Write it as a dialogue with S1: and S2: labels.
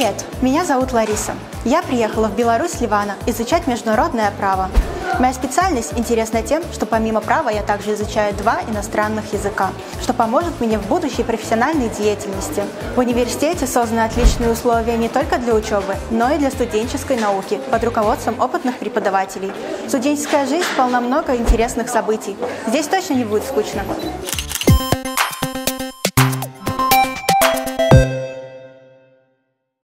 S1: Привет, меня зовут Лариса. Я приехала в Беларусь с Ливана изучать международное право. Моя специальность интересна тем, что помимо права я также изучаю 2 иностранных языка, что поможет мне в будущей профессиональной деятельности. В университете созданы отличные условия не только для учебы, но и для студенческой науки под руководством опытных преподавателей. Студенческая жизнь полна много интересных событий. Здесь точно не будет скучно.